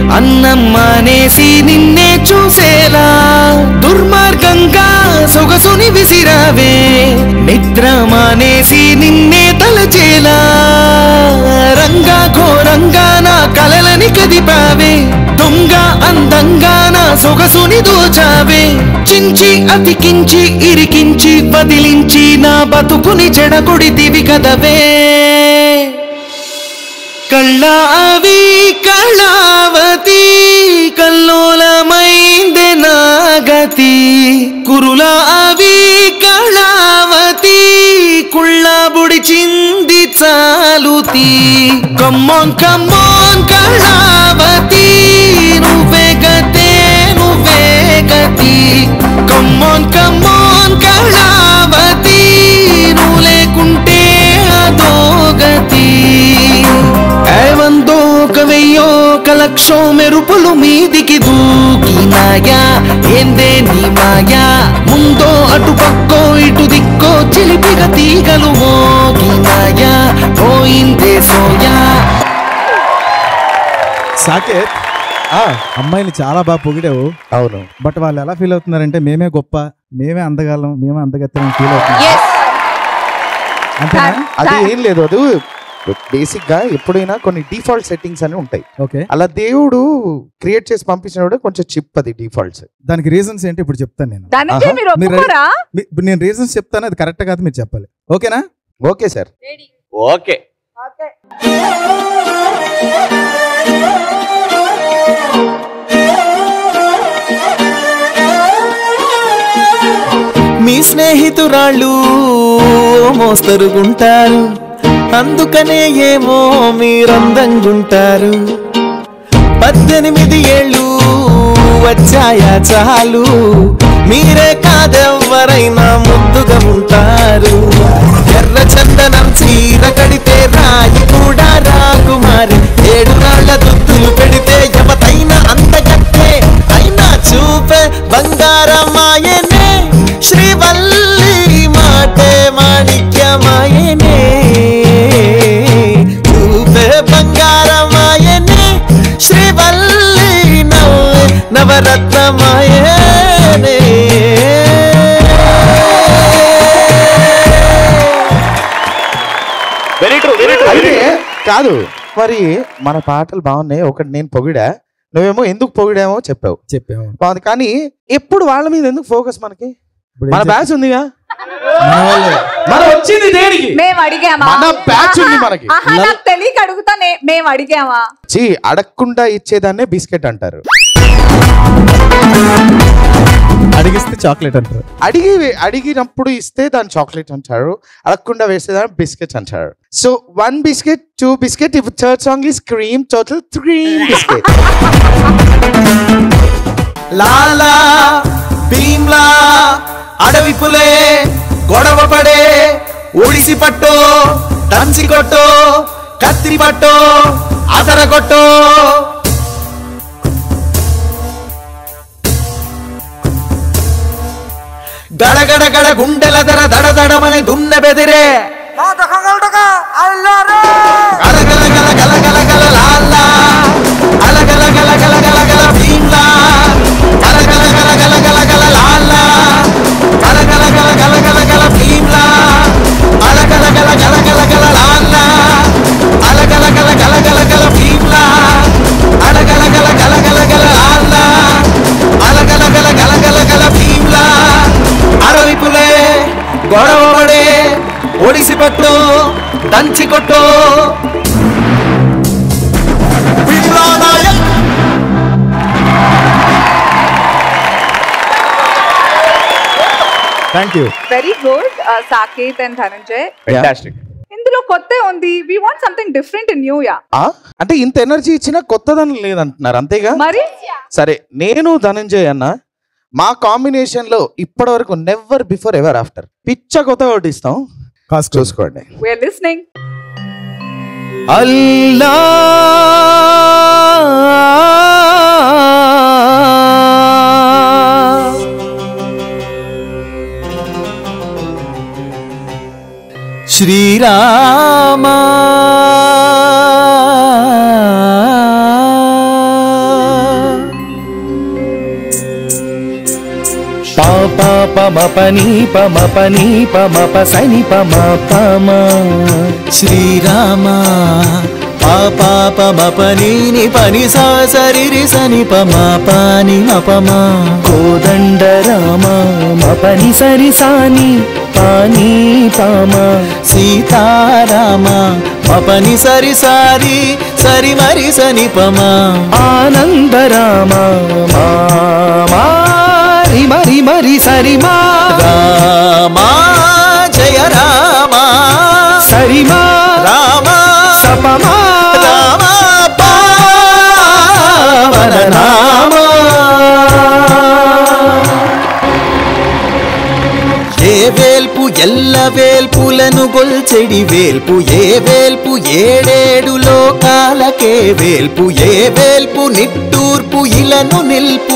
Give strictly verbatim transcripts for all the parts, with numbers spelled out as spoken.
అన్నం మానేసి నిన్నే చూసేలా దుర్మార్గంగా సొగసుని విసిరావే నిద్ర మానేసి నిన్నే తలచేలా రంగా ఘోరంగా నా కలలని కదిపావే దొంగ అందంగా నా సొగసుని దోచావే చించి అతికించి ఇరికించి వదిలించి నా బతుకుని చెడగొడితివి కదవే కళ్ళావి కళావతి కల్లోలమైందే నాగతి కురులావి కళావతి కుళ్ళబుడిచింది చాలుతి కమ్మోన్ కమ్మోన్ కళావతి నువ్వే గతే నువ్వే గతి కమ్మోన్ కమ్మోన్ కళావతి నువ్వు లేకుంటే అదో గతి ఏవందో కవయ్యో కలక్షో మెరుపులు మీదికి దూకినాయా ఏందే నీ మాయా ముందో అటు పక్కో ఇటు దిక్కో చిలిపిగా తీగలు మోగినాయా పోయిందే సోయా. సాకేత్ అమ్మాయిని చాలా బాగా పొగిడావు. అవును, బట్ వాళ్ళు ఎలా ఫీల్ అవుతున్నారంటే మేమే గొప్ప, మేమే అందగాలం, మేమే అందగత్తం ఫీల్ అవుతున్నారు. అది ఏం లేదు, అది బేసిక్ గా ఎప్పుడైనా కొన్ని డిఫాల్ట్ సెట్టింగ్స్ అని ఉంటాయి. ఓకే, అలా దేవుడు క్రియేట్ చేసి పంపించినప్పుడు కొంచెం చిప్ అది డిఫాల్ట్స్. దానికి రీజన్స్ ఏంటి ఇప్పుడు చెప్తాను నేను. నేను రీజన్స్ చెప్తాను, అది కరెక్ట్ కాదు మీరు చెప్పాలి. ఓకేనా? Okay sir. ఓకే. మీ స్నేహితురాళ్ళు మోస్తరుగుంటారు అందుకనే ఏమో మీరందంగుంటారు పద్దెనిమిది ఏళ్ళు వచ్చాయా చాలు మీరే కాదెవ్వరైనా ముద్దుగా ఉంటారు ఎర్ర చందనం చీర కడితే రాయి కూడా రాకుమారి ఏడు రాళ్ల దుద్దులు పెడితే ఎవతైనా అందగట్టే అయినా చూపే బంగారమాయనే శ్రీవల్లి మాటే మాణిక్యమాయనే చూపే బంగారమాయనే శ్రీవల్లి నవ్వే నవరత్నమాయనే. కాదు మరి మన పాటలు బాగున్నాయి, ఒకటి నేను పొగిడా, నువ్వేమో ఎందుకు పొగిడామో చెప్పావు చెప్పావు బాగుంది, కానీ ఎప్పుడు వాళ్ళ మీద ఎందుకు ఫోకస్? మనకి మన బ్యాచ్ ఉందిగా, మనం వచ్చింది దేనికి? మేము అడిగామా? మన బ్యాచ్ ఉంది మనకి. నాకు తెలియక అడుగుతా, మేము అడిగామా? చీ, అడగకుండా ఇచ్చేదాన్నే బిస్కెట్ అంటారు. అడిగిస్తే చాక్లెట్ అంటారు. అడిగి అడిగినప్పుడు ఇస్తే దాన్ని చాక్లెట్ అంటారు, అడగకుండా వేసేదాన్ని బిస్కెట్ అంటారు. So one biscuit, two biscuit, if third song is cream, total three biscuit. లాలా భీమ్లా అడవి పులే గొడవ పడే ఒడిసి పట్టో దంచి కొట్టో కత్తి పట్టో అదర కొట్టో గడగడ గడ గుండెల దర దడ దడమని దున్న బెదిరే గలగల గల గల గల గల లాలా అలగల గల గల గల గల భీమ్లా గలగల గల గల గల గల లాలా గలగల గల గల గల గల భీమ్లా అలగల గల గల గల గల లాలా అలగల గల గల గల గల భీమ్లా అలగల గల గల గల గల లాలా అలగల గల గల గల గల భీమ్లా అడవి పులే గొడవ పడే ఒడిసి పట్టు దంచి కొట్టు thank you. Very good Saket and Dhananjay. Fantastic. ఇందులో కొత్త ఉంది. We want something different and new. Yeah, అంటే ఇంత ఎనర్జీ ఇచ్చినా కొత్తదని లేదంటున్నారు, అంతేగా? మరి సరే, నేను ధనంజయ్ అన్న మా కాంబినేషన్ లో ఇప్పటి వరకు నెవర్ బిఫోర్ ఎవర్ ఆఫ్టర్ పిచ్చ కొత్త ఓటిస్తాం, చూసుకోండి. We are listening. అల్లా శ్రీరామ పా ప మ ప ని ప మ ప ని ప మ ప స ని ప మ ప మ. శ్రీరామ పా పా ప మ ప ని ని ప ని సా స రి రి స ని ప మ ప ని మ ప మ. కోదండ రామ మ ప ని స రి సా ని ప ని ప మ. సీతారామ మ ప ని స రి సా రి స రి మ రి స ని ప మ. ఆనంద రామ మా మా రి మ రి మ రి స రి మ. రామ జయ రామ సరి మ రామ స ప మ. రామ పావన నామ. ఏ వేల్పు ఎల్ల వేల్పులను గొల్చెడి వేల్పు ఏ వేల్పు ఏడేడు లోకాలకే వేల్పు ఏ వేల్పు నిట్టూర్పు ఇలను నిల్పు.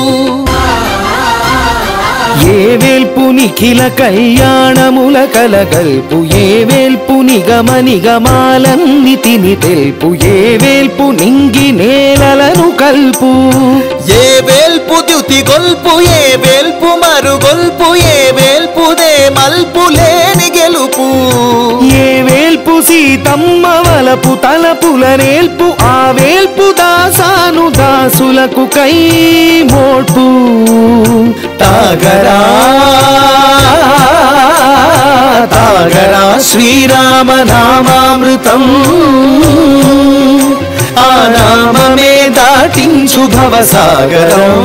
ఏ వేల్పు నిఖిల కళ్యాణముల కలగల్పు ఏ వేల్పు నిగమ నిగమాలన్ని తిని తెల్పు ఏ వేల్పు నింగి నేలలను కల్పు. ఏ వేల్పు ద్యుతి గొల్పు ఏ వేల్పు మరుగొల్పు ఏ వేల్పుదే మల్పు లేని గెలుపు. ఏ వేల్పు సీతమ్మ వలపు తలపుల నేల్పు ఆ వేల్పు దాసాను దాసులకు కై మోడ్పు. తాగరా తాగరా శ్రీరామ నామామృతం ఆ నామమే దాటించు భవసాగరం.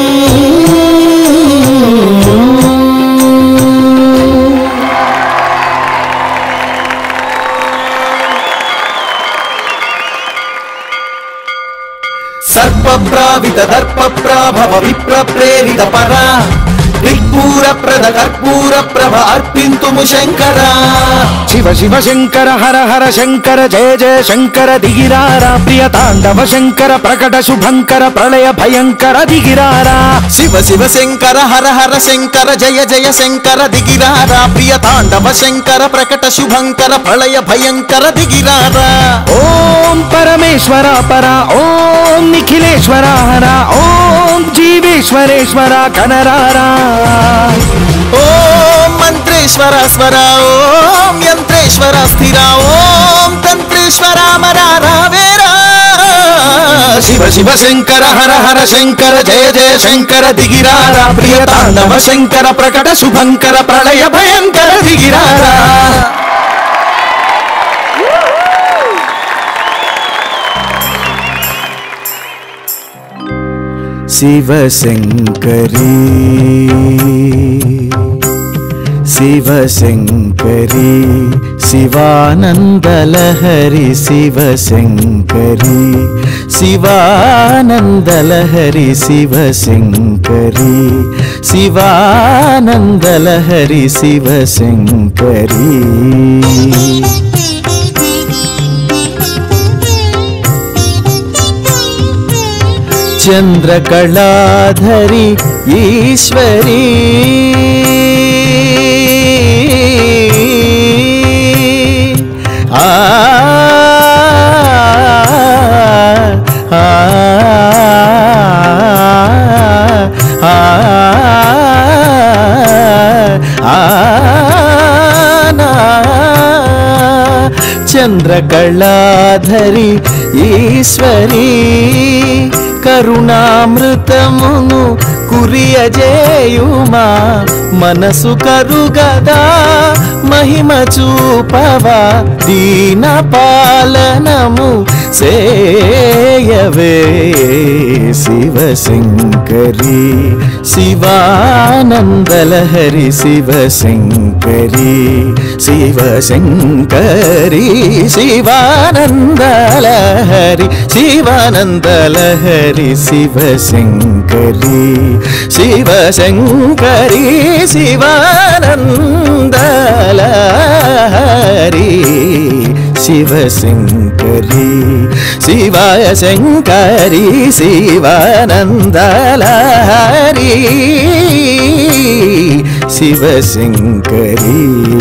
సర్ప ప్రావిత దర్ప ప్రాభవ విప్ర ప్రేరిత పరా దిక్పూర ప్రద కర్పూర ప్రభ అర్పింతుము శంకర. శివ శివ శంకర హర హర శంకర జయ జయ శంకర దిగిరారా ప్రియ తాండవ శంకర ప్రకట శుభంకర ప్రళయ భయంకర దిగిరారా. శివ శివ శంకర హర హర శంకర జయ జయ శంకర దిగిరారా ప్రియ తాండవ శంకర ప్రకట శుభంకర ప్రళయ భయంకర దిగిరారా. ఓం పరమేశ్వర పర ఓం నిఖిలేశ్వర హర ఓం జీవేశ్వరేశ్వర కనరారా. ఓం మంత్రేశ్వర స్వర ఓం యంత్రేశ్వర స్థిర ఓం తంత్రేశ్వర మరారావేరా. శివ శివ శంకర హర హర శంకర జయ జయ శంకర దిగిరారా ప్రియ తాండవ శంకర ప్రకట శుభంకర ప్రళయ భయంకర దిగిరారా. శివశంకరీ శివశంకరీ శివానందలహరి శివశంకరీ శివానందలహరి శివశంకరీ శివానందలహరి శివశంకరీ. చంద్రకళాధరి ఈశ్వరీ ఆ చంద్రకళాధరి ఈశ్వరీ కరుణామృతమును కురియజేయుమా మనసు కరుగదా మహిమ చూపవా దీన పాలనము సేయవే. శివశంకరీ శివానందలహరి శివశంకరీ శివశంకరీ శివానందలహరి శివానందలహరి శివశంకరీ శివశంకరీ శివానందలహరి శివశంకరీ శివాయ శంకరీ శివానందలహరి శివశంకరీ.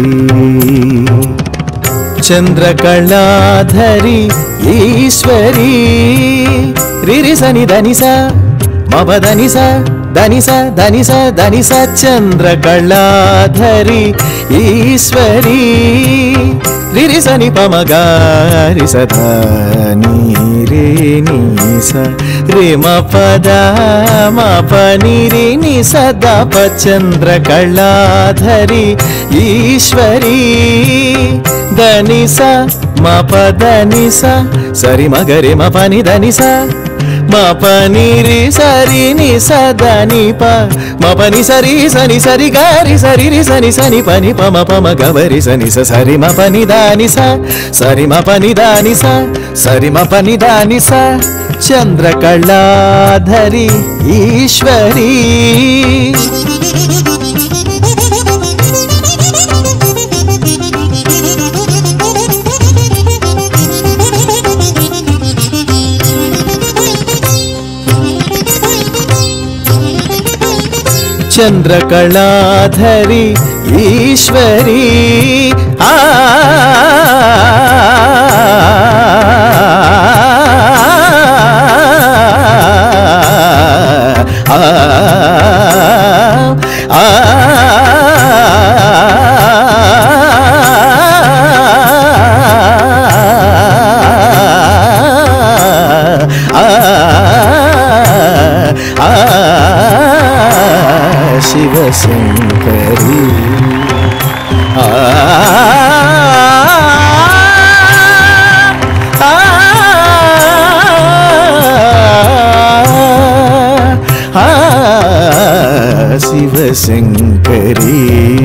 చంద్రకళాధరి ఈశ్వరీ రిరి సని ధనిస మబ ధనిస ధనిస ధనిస ధనిస చంద్రకళాధరి ఈశ్వరీ రిరి సని పమగారి సదాని రే నిస రే మ పద మ పని రి ని సదా ప చంద్రకళాధరి ఈశ్వరీ ధనిస మ పద నిస సరి మగరి మ పని ధనిస మ పని రి సరి ని సదని ప మ పని సరి సని సరి గారి సరి రి సని సని పని ప మ ప మ గవరి సని స సరి మ పని దాని స సరి మ పని దాని స సరి మ పని దాని స చంద్రకళాధరి ఈశ్వరీ చంద్రకళాధరి ఈశ్వరీ ఆ శివశంకరీ ఆ శివశంకరీ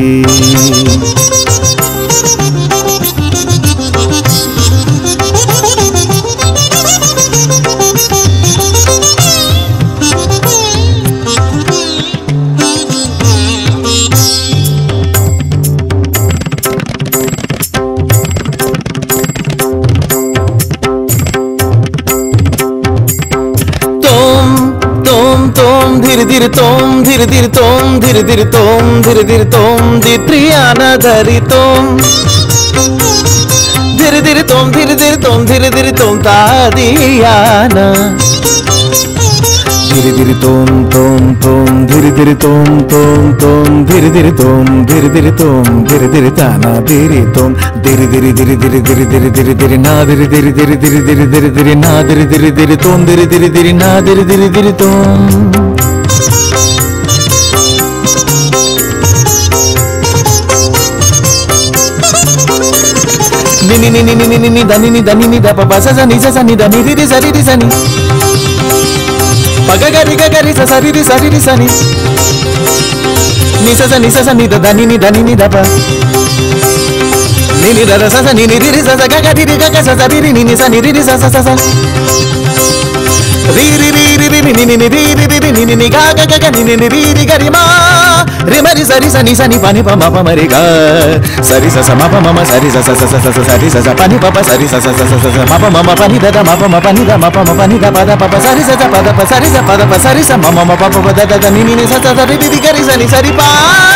धिर धिर तोम धिर धिर तोम धिर धिर तोम धिर धिर तोम दित्रियाना धरि तोम धिर धिर तोम धिर धिर तोम धिर धिर तोम तादियाना धिर धिर तोम तोम तोम धिर धिर तोम तोम तोम धिर धिर तोम धिर धिर तोम धिर धिर ताना धिर तोम धिर धिर धिर धिर धिर धिर धिर धिर ना धिर धिर धिर धिर धिर धिर धिर ना धिर धिर धिर तोम धिर धिर धिर ना धिर धिर धिर तोम ni ni ni ni ni ni ni da ni ni da ni ni da pa pa sa sa ni sa sa ni da ni ri ri sa ri ri sa ni pa ga ga ri ga ga ri sa sa ri ri sa ri ri sa ni ni sa sa ni sa sa ni da da ni ni da ni ni da pa ni ni da da sa sa ni ni ri ri sa sa ga ga ri ri ga ga sa sa ri ri ni ni sa ni ri ri sa sa sa sa ri ri ri ri ri ni ni ni ri ri ri ni ni ni ga ga ga ga ni ni ni ri ri ga ri ma ri ma ri sa ri sa ni sa ni pa ni pa ma pa ma ri ga sa ri sa sa ma pa ma ma sa ri sa sa sa sa sa sa ri sa sa pa ni pa pa sa ri sa sa sa sa sa ma pa ma ma pa ni da da ma pa ma pa ni da ma pa ma pa ni da pa da pa pa sa ri sa sa pa da pa sa ri sa pa da pa sa ri sa ma ma ma pa pa da da da ni ni ni sa sa sa ri ri ri ga ri sa ni sa ri pa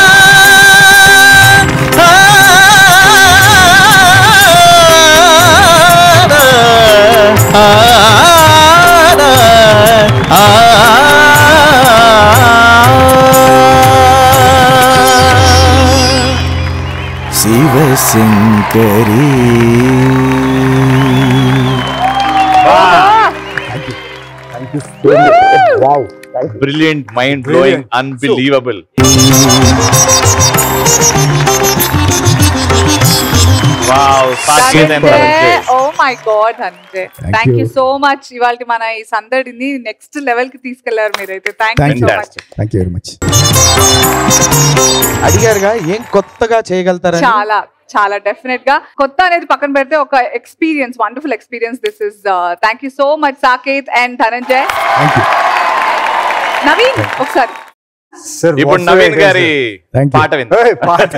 Shivashankari Wow. Brilliant, mind blowing, unbelievable. Wow, oh my god, Dhananjay. Thank, Thank you. you so much. ఇవాల్టి మన ఈ సందడిని next level కి తీసుకెళ్లారు మీరైతే. Thank you so much. Thank you very much. అడిగారుగా ఏం కొత్తగా చేయగలుగుతారని. చాలా చాలా డెఫినెట్ గా కొత్త అనేది పక్కన పెడితే ఒక experience, wonderful experience this is. Thank you so much Saket and Dhananjay. Thank you. Naveen ఒకసారి ఇప్పుడు నవీన్ గారి పాట విందాం. పాట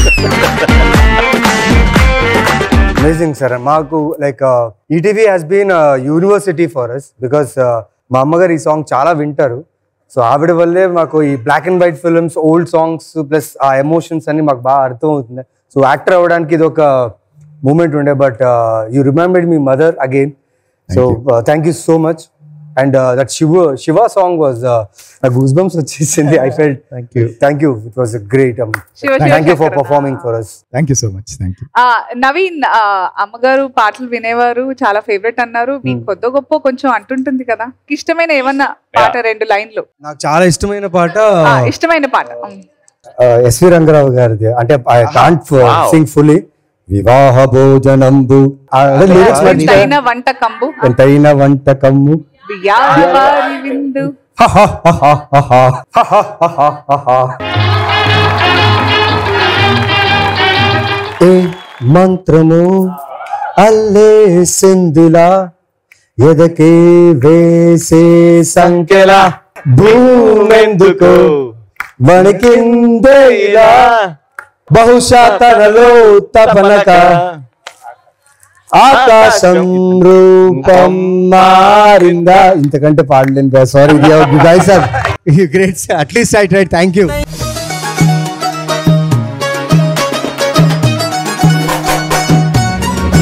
అమేజింగ్ సార్. మాకు like ETV has been university for us because మా అమ్మగారు ఈ సాంగ్ చాలా వింటారు. సో ఆవిడ వల్లే మాకు ఈ black and white films, old songs plus ఆ ఎమోషన్స్ అన్ని మాకు బాగా అర్థం అవుతుంది. సో యాక్టర్ అవ్వడానికి ఇది ఒక మూమెంట్ ఉండే. But you remembered me mother again. So thank you so much. And uh, that Shiva Shiva song was uh, a goosebumps వచ్చేసింది. I felt thank you thank you it was a great um, Shiva, Shiva thank you for Shankara. performing for us. Thank you so much thank you. ఆ, నవీన్ ఆ, అమ్మగారు పాటలు వినేవారు, చాలా favourite అన్నారు. మీకు కొద్ది గొప్ప కొంచెం అంటుంటుంది కదా, ఇష్టమైన ఏమన్నా పాట రెండు లైన్లు? నాకు చాలా ఇష్టమైన పాట ఆ, ఇష్టమైన పాట ఎస్వి రంగారావు గారిది. అంటే ఐ కాంట్ సింగ్ ఫుల్లీ. వివాహ భోజనంబు ఎంతైన వంట కంబు ఎంతైన వంట కమ్ము బియ్యావారి విందు. ఏ మంత్రము అల్లే సింధులా ఎదకే వేసే సంఖ్యలా భూమెందుకు వణికిందే ఇలా బహుశా తనలో తపనక ఆకాశం రూపం మారిందా. ఇంతకంటే పాడలేను. Sorry guys are great. At least I tried. Thank you.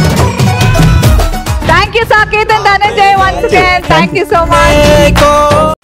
Thank you, Saket and Dhananjay, once again. Thank you so much.